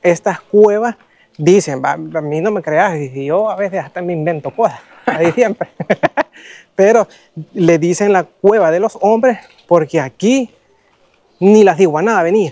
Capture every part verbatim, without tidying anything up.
estas cuevas dicen, va, a mí no me creas, y yo a veces hasta me invento cosas, ahí siempre. Pero le dicen la cueva de los hombres porque aquí ni las iguanadas venían.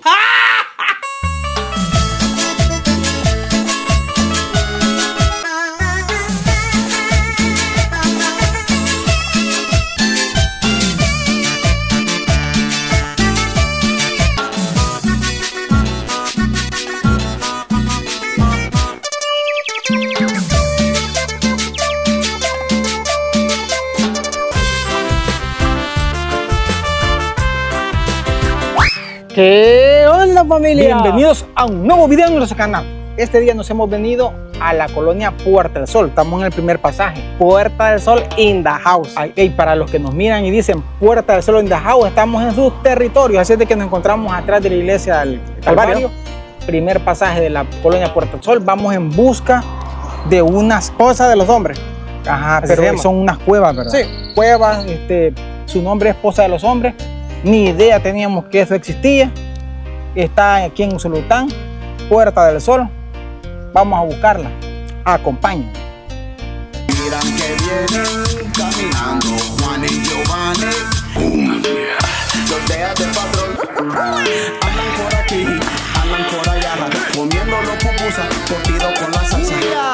¿Qué onda, familia? Bienvenidos a un nuevo video en nuestro canal. Este día nos hemos venido a la colonia Puerta del Sol. Estamos en el primer pasaje. Puerta del Sol in the house. Y para los que nos miran y dicen Puerta del Sol in the house, estamos en sus territorios. Así es de que nos encontramos atrás de la iglesia del Calvario. Primer pasaje de la colonia Puerta del Sol. Vamos en busca de unas cosas de los hombres. Ajá, pero son unas cuevas, ¿verdad? Sí. Cuevas, este, su nombre es Esposa de los Hombres. Ni idea teníamos que eso existía. Está aquí en Usulután, Puerta del Sol. Vamos a buscarla. Acompáñenme. Miran que vienen caminando Juan y Giovanni. Los días de patrón andan por aquí, andan por allá, comiendo los pupusas, cortido con la salsa.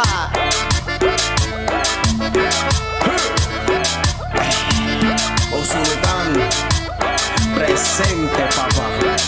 Usulután presente, papá.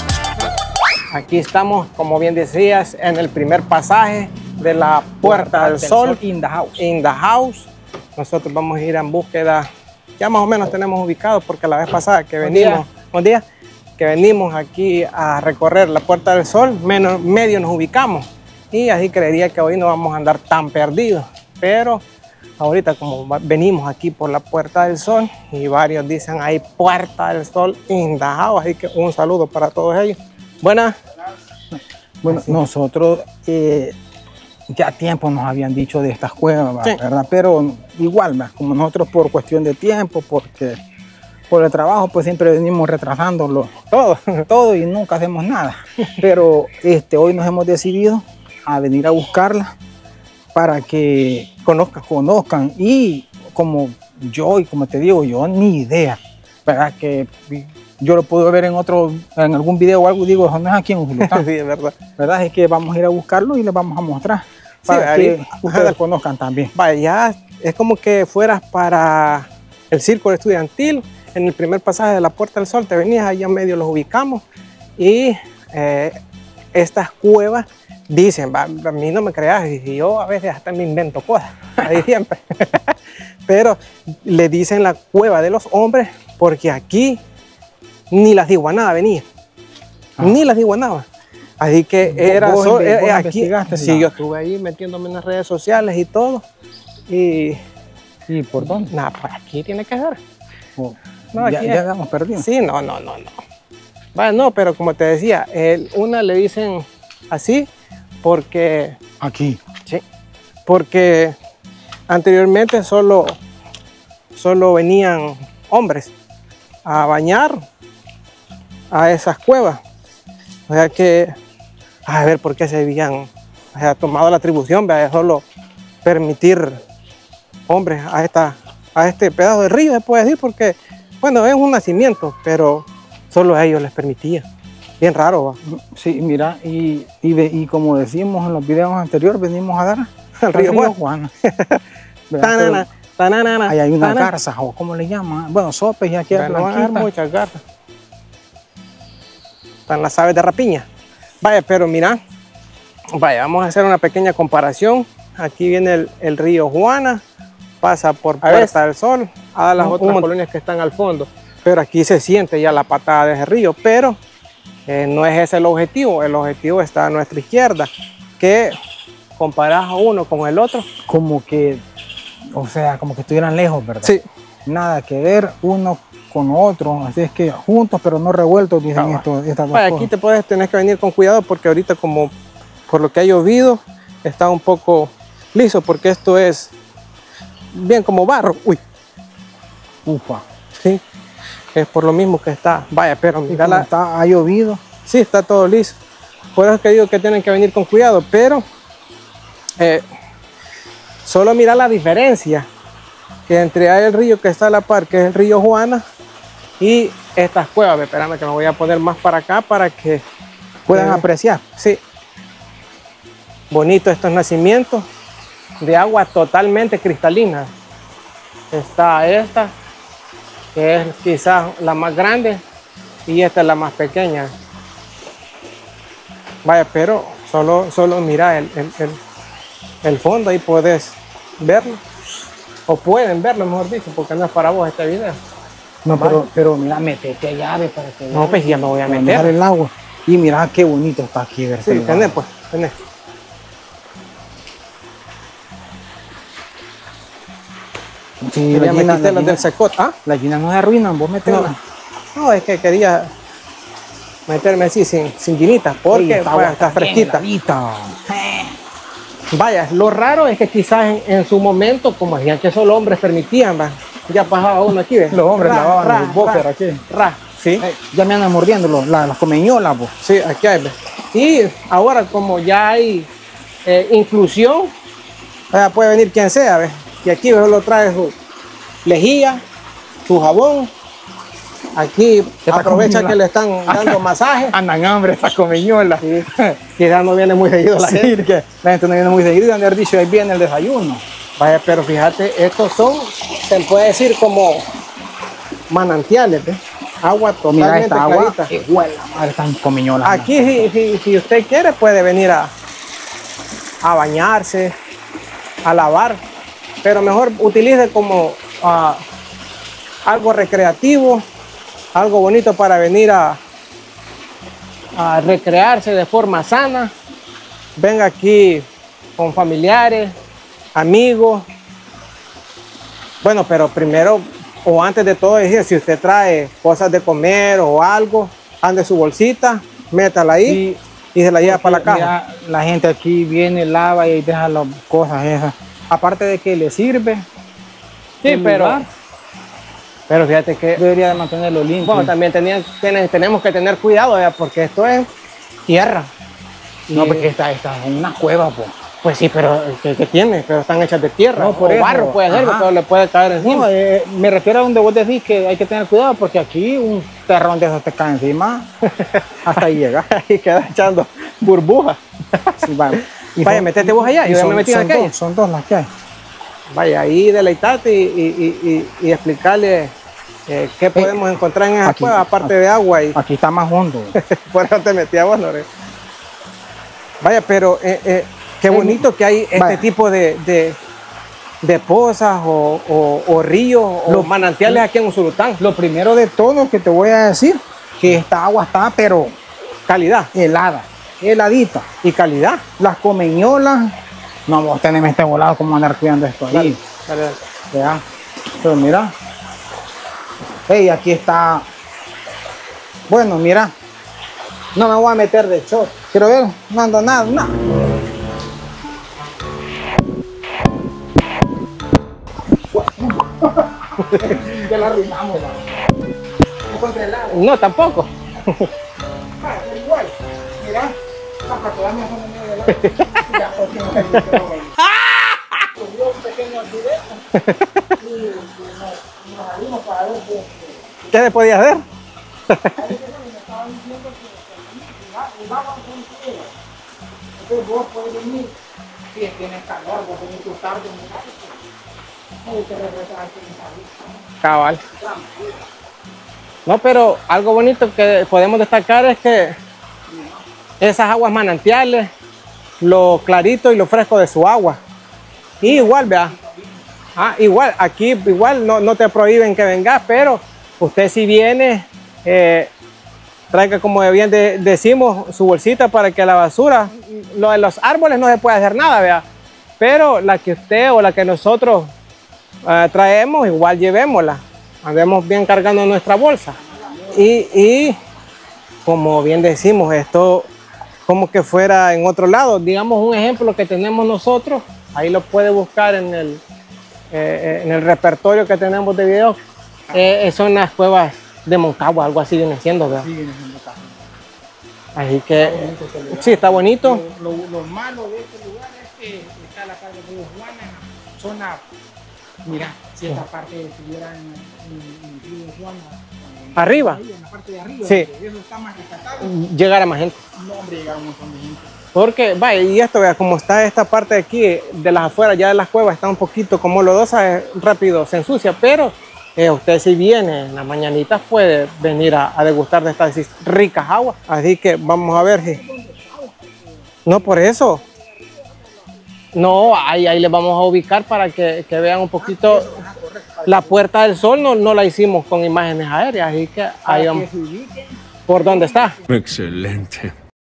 Aquí estamos, como bien decías, en el primer pasaje de la Puerta del Sol in the house. in the house. Nosotros vamos a ir en búsqueda, ya más o menos tenemos ubicado, porque la vez pasada que venimos, un día que venimos aquí a recorrer la Puerta del Sol, menos medio nos ubicamos, y así creería que hoy no vamos a andar tan perdidos. Pero ahorita como venimos aquí por la Puerta del Sol y varios dicen hay Puerta del Sol in the house, así que un saludo para todos ellos. Buenas. Bueno, así. Nosotros eh, ya tiempo nos habían dicho de estas cuevas, sí, ¿verdad? Pero igual, ¿verdad? Como nosotros por cuestión de tiempo, porque por el trabajo, pues siempre venimos retrasándolo todo, todo y nunca hacemos nada. Pero este, hoy nos hemos decidido a venir a buscarla para que conozcan, conozcan. Y como yo, y como te digo, yo ni idea, ¿verdad? Que yo lo puedo ver en otro, en algún video o algo, digo, no es aquí en Usulután. Sí, es verdad. ¿Verdad? Es que vamos a ir a buscarlo y les vamos a mostrar para sí, que ahí, ustedes ajá, conozcan también. Vaya, es como que fueras para el círculo estudiantil, en el primer pasaje de la Puerta del Sol, te venías, allá en medio los ubicamos, y eh, estas cuevas dicen, va, a mí no me creas, y yo a veces hasta me invento cosas, ahí siempre. Pero le dicen la cueva de los hombres porque aquí ni las iguanadas venían, ah. ni las iguanadas. Así que era ¿Vos, so, vos eh, aquí. Sí, la... yo estuve ahí metiéndome en las redes sociales y todo. Y, ¿Y por dónde? Nada, por aquí tiene que ser. Oh, no, ya, aquí ya estamos perdidos. Sí, no, no, no, no. Bueno, no, pero como te decía, el, una le dicen así porque. Aquí. Sí. Porque anteriormente solo, solo venían hombres a bañar a esas cuevas. O sea que, a ver por qué se habían o sea, tomado la atribución de solo permitir hombres a, esta, a este pedazo de río, se puede decir, porque, bueno, es un nacimiento, pero solo a ellos les permitía. Bien raro, ¿va? Sí, mira, y, y, de, y como decimos en los videos anteriores, venimos a dar al río, río Juana. Tanana, tanana, ahí hay una tanana. garza, o como le llaman, bueno, sopes y aquí hay muchas garzas. Están las aves de rapiña. Vaya, pero mira, vaya, vamos a hacer una pequeña comparación. Aquí viene el, el río Juana, pasa por Puerta del Sol, a las un, otras un, colonias que están al fondo. Pero aquí se siente ya la patada de ese río, pero eh, no es ese el objetivo. El objetivo está a nuestra izquierda, que comparás a uno con el otro. Como que, o sea, como que estuvieran lejos, ¿verdad? Sí. Nada que ver uno con otro, así es que juntos pero no revueltos, dicen no, esto, estas dos vaya, cosas. Aquí te puedes tener que venir con cuidado porque ahorita como por lo que ha llovido está un poco liso porque esto es bien como barro. Uy. Ufa. Sí, es por lo mismo que está. Vaya, pero mira la... Está, ha llovido. Sí, está todo liso. por eso es que digo que tienen que venir con cuidado, pero eh, solo mira la diferencia que entre ahí el río que está a la par, que es el río Juana, y estas cuevas. Espérame que me voy a poner más para acá para que puedan eh, apreciar. Sí, bonito estos nacimientos de agua totalmente cristalina. Está esta, que es quizás la más grande, y esta es la más pequeña. Vaya, pero solo, solo mira el, el, el, el fondo, ahí puedes verlo, o pueden verlo, mejor dicho, porque no es para vos este video. No, pero, pero mira, metete llave para que no, pues ya me voy a para meter el agua. Y mira qué bonito está aquí. Ver, sí, tenés pues, tenés. Sí, la gallina, metiste las del secot. ¿Ah? Las gallinas no se arruinan, vos meterlas. No, no, es que quería meterme así sin, sin guinita, porque sí, está, bueno, está fresquita. Vaya, lo raro es que quizás en, en su momento, como decían que solo hombres permitían, va, ya pasaba uno aquí, ¿ves? Los hombres ra, lavaban ra, los boxers aquí. Ra, sí. Eh, ya me andan mordiendo los, la, las comeñolas, vos. Sí, aquí hay, ¿ves? Y ahora como ya hay eh, inclusión, vaya, puede venir quien sea, ¿ves? Y aquí lo trae su lejía, su jabón. Aquí aprovecha que le están dando masaje. Andan hambre estas comeñolas. Sí. Quizás no viene muy seguido la sí, gente. Que la gente no viene muy seguido y han de haber dicho ahí viene el desayuno. Vaya, pero fíjate, estos son, se puede decir como manantiales, ¿ves? Agua totalmente Mira esta agua, clarita. que huele, madre, están comeñolas. Aquí si, si, si usted quiere puede venir a, a bañarse, a lavar, pero mejor utilice como uh, algo recreativo, algo bonito para venir a, a recrearse de forma sana. Venga aquí con familiares, amigos. Bueno, pero primero o antes de todo, decir, si usted trae cosas de comer o algo, ande su bolsita, métala ahí sí, y se la lleva para la casa. Mira, la gente aquí viene, lava y deja las cosas esas. Aparte de que le sirve. Sí, pero, lugar, pero fíjate que debería de mantenerlo limpio. Bueno, también tenían, tienen, tenemos que tener cuidado, ¿verdad? Porque esto es tierra. No, y, porque esta, esta es una cueva, pues. Pues sí, pero ¿qué, qué tiene? Pero están hechas de tierra. No, por o eso, barro puede ser, pero le puede caer encima. No, eh, me refiero a donde vos decís que hay que tener cuidado, porque aquí un terrón de esos te cae encima, hasta ahí llega. Y queda echando burbujas. Sí, vaya, vaya son, metete vos allá, yo ya me metí en aquella. Dos, son dos las que hay. Vaya, ahí deleitate y, y, y, y explicarle eh, qué podemos eh, encontrar en esa aquí, cueva, aparte aquí, de agua. Y... Aquí está más hondo. Por eso te metí a vos, Lore. Vaya, pero eh, eh, qué bonito que hay este vaya. tipo de, de, de pozas o, o, o ríos o los manantiales aquí en Usulután. Lo primero de todo que te voy a decir, que esta agua está, pero calidad. Helada, heladita. Y calidad. Las comeñolas, no, vos tenés este volado como andar cuidando esto ahí. Dale, dale, dale. Ya. Pero mira. Hey, aquí está. Bueno, mira. No me voy a meter de short. Quiero ver, no ando nada, nada. Ya la arruinamos, ¿no? Encontré el agua. No, tampoco. Ah, igual. Mira, para quedarme con el medio del agua. Ya, porque no me dice subió un pequeño accidente y nos salimos para ver qué. ¿Qué le podía hacer? Me estaba diciendo que el agua con tierra. Entonces vos podés venir, si tienes calor, vos venís tu tarde en el agua, y te regresas aquí en el cabal. No, pero algo bonito que podemos destacar es que esas aguas manantiales, lo clarito y lo fresco de su agua. Y igual, vea, ah, igual, aquí igual no, no te prohíben que vengas, pero usted si viene, eh, traiga, como bien de, decimos, su bolsita para que la basura, lo de los árboles no se puede hacer nada, vea, pero la que usted o la que nosotros eh, traemos, igual llevémosla, andemos bien cargando nuestra bolsa. Y, y como bien decimos, esto como que fuera en otro lado, digamos un ejemplo que tenemos nosotros, ahí lo puede buscar en el, eh, en el repertorio que tenemos de videos. Eh, son las cuevas de Moncagua, algo así viene siendo, ¿verdad? Sí, viene siendo casi. Así que sí, está bonito. Lo, lo, lo malo de este lugar es que está la parte de Río Juana, zona, mira, si esta parte estuviera en, en, en Río Juana, en, arriba, ahí, en la parte de arriba, sí, eso está más rescatado. Llegar a más gente. No, hombre, llegar a un montón de gente. Porque, vaya, y esto, vea, como está esta parte de aquí, de las afueras, ya de las cuevas, está un poquito como lodosa, eh, rápido se ensucia, pero eh, usted si viene en las mañanitas puede venir a, a degustar de estas ricas aguas. Así que vamos a ver si... No, por eso. No, ahí, ahí les vamos a ubicar para que, que vean un poquito. La Puerta del Sol no, no la hicimos con imágenes aéreas, así que ahí vamos. ¿Por dónde está? Excelente.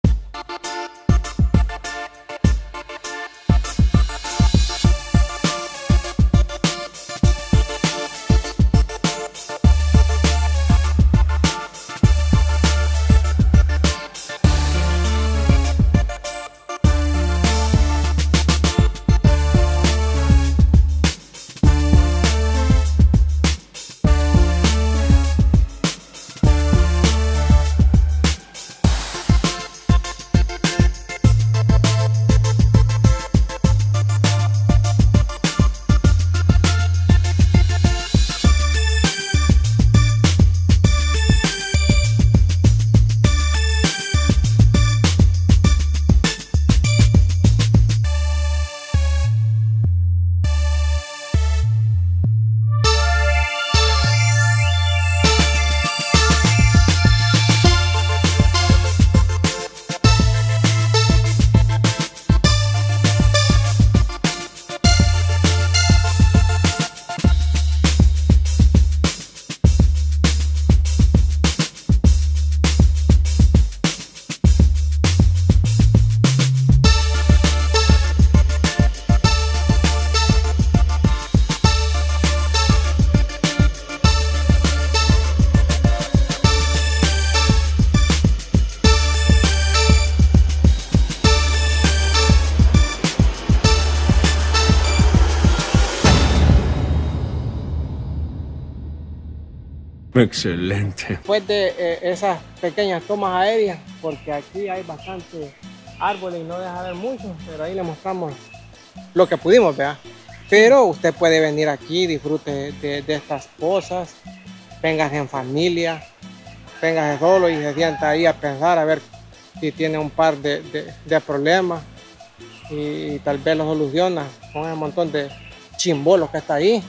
Excelente. Después de eh, esas pequeñas tomas aéreas, porque aquí hay bastantes árboles y no deja ver mucho, pero ahí le mostramos lo que pudimos, ¿verdad? Pero usted puede venir aquí, disfrute de, de estas cosas, véngase en familia, véngase solo y se sienta ahí a pensar a ver si tiene un par de, de, de problemas y, y tal vez lo soluciona con el montón de chimbolos que está ahí.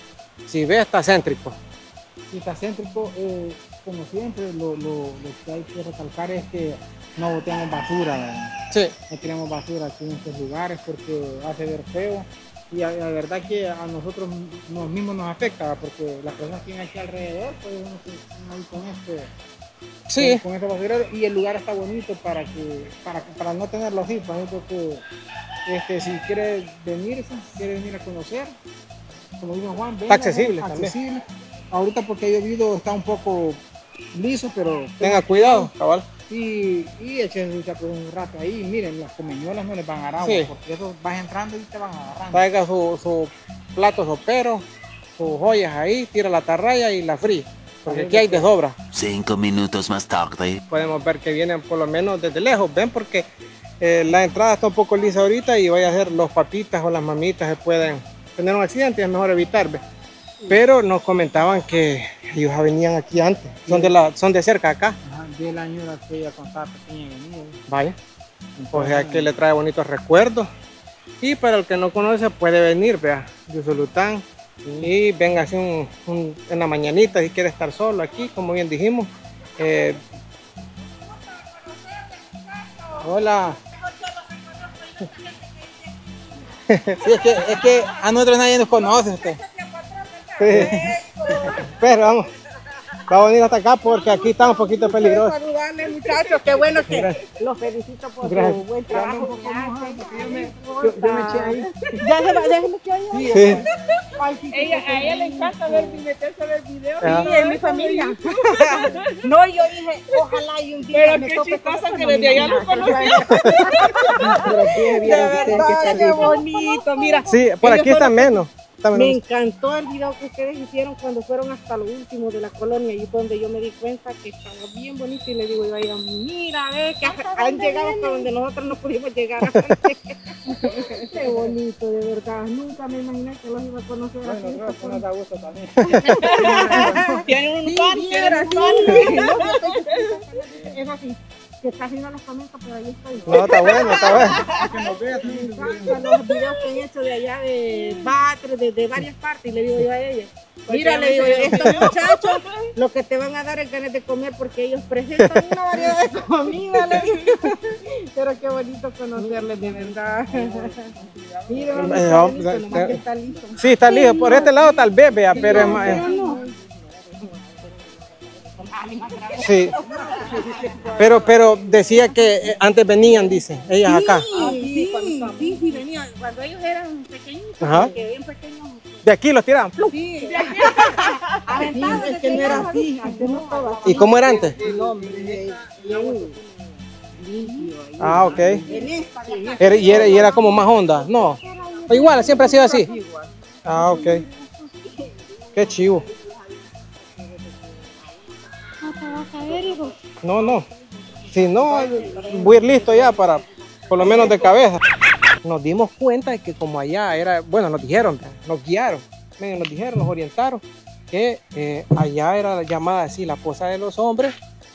Si ve, está céntrico. Si está céntrico, eh, como siempre, lo, lo, lo que hay que recalcar es que no botemos basura, ¿verdad? Sí. No tiremos basura aquí en estos lugares porque hace ver feo y la, la verdad que a nosotros nos mismos nos afecta porque las personas que tienen aquí alrededor, pues uno se uno ahí con este, Sí. con, con este basurero y el lugar está bonito para que para, para no tenerlo así, por ejemplo, que este, si quiere venir, si quiere venir a conocer, como dijo Juan, venga, Está accesible, accesible. Ahorita porque ha llovido está un poco liso, pero Tenga cuidado, cabal. y, y echen su chapo un rato ahí. Miren, las comeñuelas no les van a dar agua, Sí. porque eso vas entrando y te van agarrando. Traiga su, su plato sopero, sus joyas ahí, tira la atarraya y la fría, porque aquí hay de sobra. Cinco minutos más tarde. Podemos ver que vienen por lo menos desde lejos, ven, porque eh, la entrada está un poco lisa ahorita y vaya a ser los papitas o las mamitas que pueden tener un accidente y es mejor evitar, ¿ve? Pero nos comentaban que ellos venían aquí antes, son de, la, son de cerca acá. Ajá, diez años que ella contaba pequeña venía. Vaya, o sea que le trae bonitos recuerdos. Y para el que no conoce puede venir, vea, de Usulután. Y venga así un, un, en la mañanita si quiere estar solo aquí, como bien dijimos. Eh, hola. Sí, es que, es que a nosotros nadie nos conoce usted. Sí. Pero vamos, va a venir hasta acá porque aquí está un poquito peligroso. Saludarles, muchachos, qué bueno que gracias. Los felicito por Gracias. su buen trabajo. que hacen. Yo me, yo, yo me eché ahí. Ya se va, déjenme que oiga. Sí, Sí. Ella, a ella le encanta ver meterse a ver videos. Ah. Sí, en mi familia. No, yo dije, ojalá y un día pero me qué toque chistosa con que esa desde allá familia. lo conocía. Pero aquí De vieron que ustedes que verdad, están qué listos. bonito. Mira, Sí, por ellos aquí son está los- menos. Dame, Me dame. encantó el video que ustedes hicieron cuando fueron hasta lo último de la colonia, y donde yo me di cuenta que estaba bien bonito, y le digo yo a ella, mira, ve que han llegado hasta donde nosotros no pudimos llegar. Qué bonito, de verdad. Nunca me imaginé que los iba a conocer así. Bueno, creo que nos da gusto también. Tienen un par, tienen un par. Es así, que está haciendo los comentarios, pero ahí estoy. No, está bueno, está bueno. Que nos vea también. Me encantan los videos que han hecho de allá de Batre, de, de varias partes, y le digo yo a ella, mira, le digo yo, estos muchachos lo que te van a dar es ganas de comer, porque ellos presentan una variedad de comida, le digo. Pero qué bonito conocerles, de verdad. Mira, vamos, Eh, está no, listo, eh, nomás que eh, está listo. Sí, está listo. Por este lado tal vez, vea, pero es más. Pero no. Sí. Pero, pero decía que eh, antes venían, dice, ellas acá. Sí, sí, sí, sí, venían. Cuando ellos eran pequeñitos, Ajá. porque bien pequeños. De aquí los tiraban. ¡plum! Sí, sí, es que no era así, antes no estaba así. ¿Y cómo era antes? No, hombre, bien limpio. Ah, ok. En esta, en esta. Era- y, era, y era como más onda. No. O igual, siempre ha sido así. Ah, ok. Qué chivo. No, no. Si no, voy a ir listo ya para, por lo menos de cabeza. Nos dimos cuenta de que como allá era, bueno, nos dijeron, nos guiaron, medio nos dijeron, nos orientaron, que eh, allá era llamada así la posa de los hombres,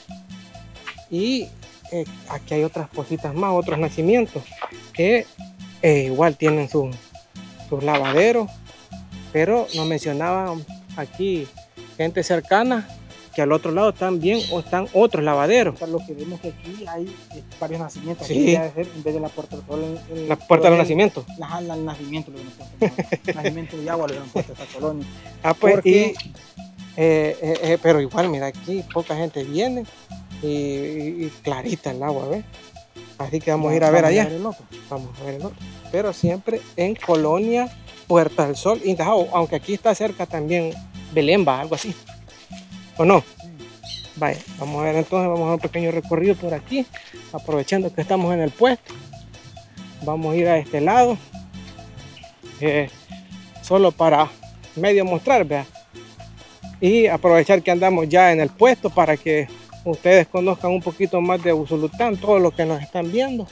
y eh, aquí hay otras positas más, otros nacimientos, que eh, igual tienen su- sus lavaderos, pero nos mencionaban aquí gente cercana, que al otro lado también o están otros lavaderos. Lo que vemos que aquí hay eh, varios nacimientos. Sí. Aquí debe ser, en vez de la Puerta del Sol. En, en La puerta de los en- nacimientos. Ajá, la- el nacimiento lo hubieran puesto. El nacimiento de agua lo hubieran puesto a esta colonia. Ah, pues, Porque- y, eh, eh, eh, pero igual, mira, aquí poca gente viene y, y- y clarita el agua, ¿ves? Así que vamos a ir a ver allá. el otro. Vamos a ver el otro. Pero siempre en Colonia Puerta del Sol, Indajao, aunque aquí está cerca también Belemba, algo así. ¿O no? Vaya, vamos a ver entonces, vamos a dar un pequeño recorrido por aquí, aprovechando que estamos en el puesto. Vamos a ir a este lado, eh, solo para medio mostrar, vea. Y aprovechar que andamos ya en el puesto para que ustedes conozcan un poquito más de Usulután, todo lo que nos están viendo.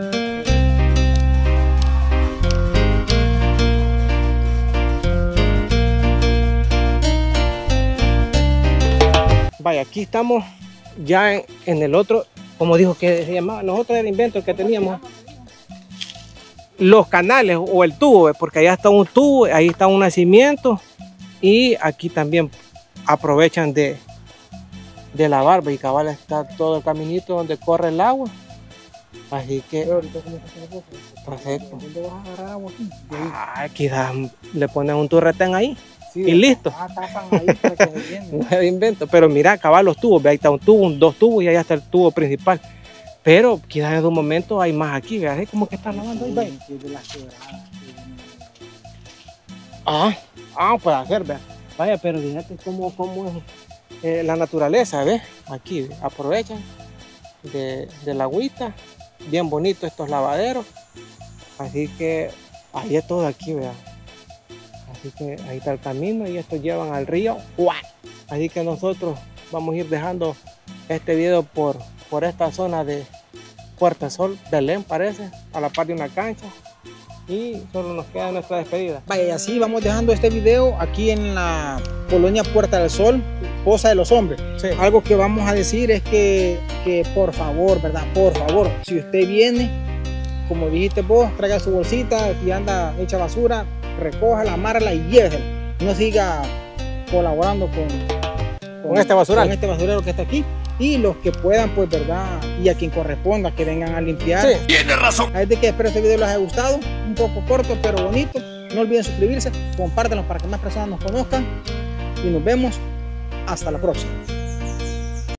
Vaya, aquí estamos ya en, en el otro, como dijo que se llamaba, nosotros era invento que teníamos. Los canales o el tubo, ¿ve? Porque allá está un tubo, ahí está un nacimiento, y aquí también aprovechan de, de lavar, ¿ve? Y cabal está todo el caminito donde corre el agua. Así que, perfecto. ¿Dónde vas a agarrar agua aquí? De ahí. Ah, quizás le ponen un turretán ahí. Sí, Y listo. Ah, tapan ahí para que se llene. No es invento, pero mira, cabal los tubos, ve, ahí está un tubo, un- dos tubos y allá está el tubo principal. Pero quizás en un momento hay más aquí, ve, así como que están lavando ahí, ve. Sí, que es de las quebradas. Ah, ah, puede hacer, vea. Vaya, pero fíjate cómo, cómo es eh, la naturaleza, ¿ves? Aquí ve, aprovechan de, de la agüita, bien bonito estos lavaderos. Así que ahí es todo aquí, vea. Así que ahí está el camino y estos llevan al río. ¡Guau! Así que nosotros vamos a ir dejando este video por, por esta zona de Puerta Sol, Belén parece, a la par de una cancha. Y solo nos queda nuestra despedida. Vaya, y así vamos dejando este video aquí en la colonia Puerta del Sol, Poza de los Hombres. Sí. Algo que vamos a decir es que, que por favor, ¿verdad? Por favor, si usted viene, como dijiste vos, traiga su bolsita, si anda hecha basura, recójala, amárrala y llévesela. No siga colaborando con, Con este basural. con este basurero que está aquí. Y los que puedan, pues, ¿verdad? Y a quien corresponda, que vengan a limpiar. Sí. Tiene razón. Es de que espero este video les haya gustado, un poco corto pero bonito. No olviden suscribirse, compártanlo para que más personas nos conozcan y nos vemos hasta la próxima.